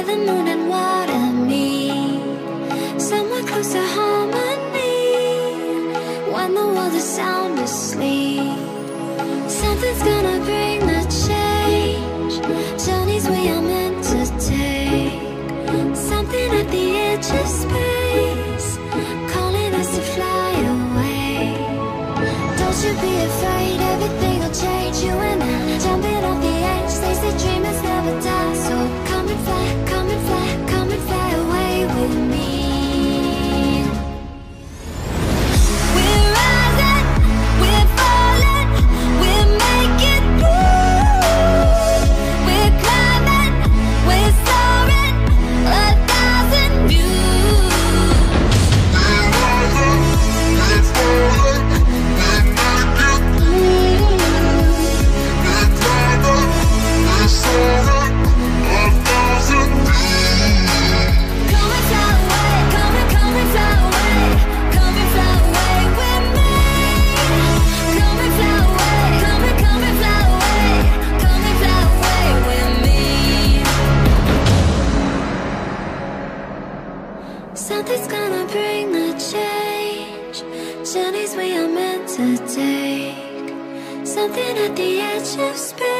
the moon and water meet somewhere close to harmony. When the world is sound asleep, something's gonna bring the change. Journeys we are meant to take, something at the edge of space, calling us to fly away. Don't you be afraid, everything will change. You and I, jumping off the edge. They say dreamers never die, so come and fly, come and fly, come and fly away with me. We're rising, we're falling, we're making through. We're climbing, we're soaring, 1,000 views. We're rising, we're falling, we're making through. We're climbing, we're soaring, 1,000 views. Come and fly away, come and fly away, come and fly away with me. Come and fly away, come and fly away, come and fly away with me. Something's gonna bring the change. Journeys we are meant to take, something at the edge of space.